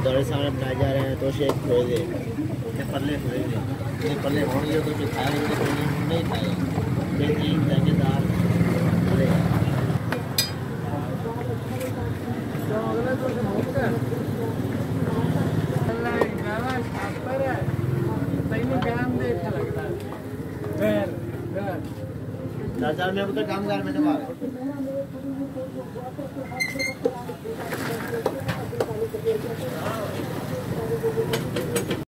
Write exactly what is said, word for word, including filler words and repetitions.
तुम्हारे सामने बनाए जा रहे हैं तो शेख खोए दे ये पल्ले खोए दे ये पल्ले होंगे तो जो खाएंगे तो नहीं खाएंगे ये जागीरदार अरे तो अगला तो होगा अल्लाह गाना छापर है सही काम देखा लगता है घर घर चाचा मैं तो काम कर मैंने मारा